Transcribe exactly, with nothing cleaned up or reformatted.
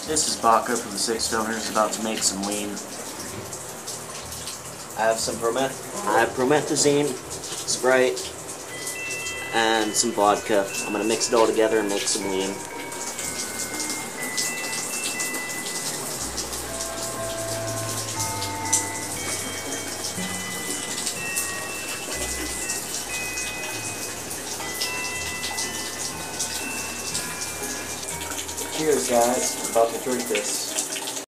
This is Baka from the Six Stoners, about to make some lean. I have some prometh I have promethazine, Sprite, and some vodka. I'm going to mix it all together and make some lean. Cheers, guys. I'm about to drink this.